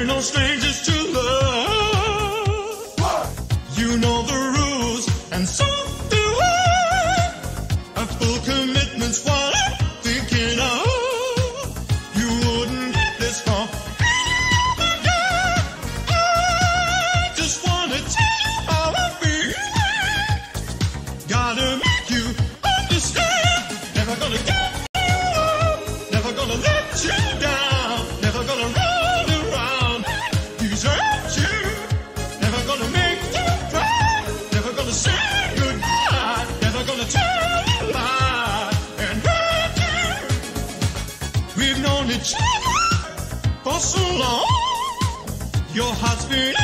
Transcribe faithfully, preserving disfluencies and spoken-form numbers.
We're no strangers to love. What? You know the rules, and so do I. A full commitment's what I'm thinking of. You wouldn't get this far. I just wanna tell you how I feel. Gotta make you understand. Never gonna give you up. Never gonna let you down. Never gonna run around. Desert you. Never gonna make you cry. Never gonna say goodbye. Never gonna tell a lie and hurt you. We've known each other for so long. Your heart's been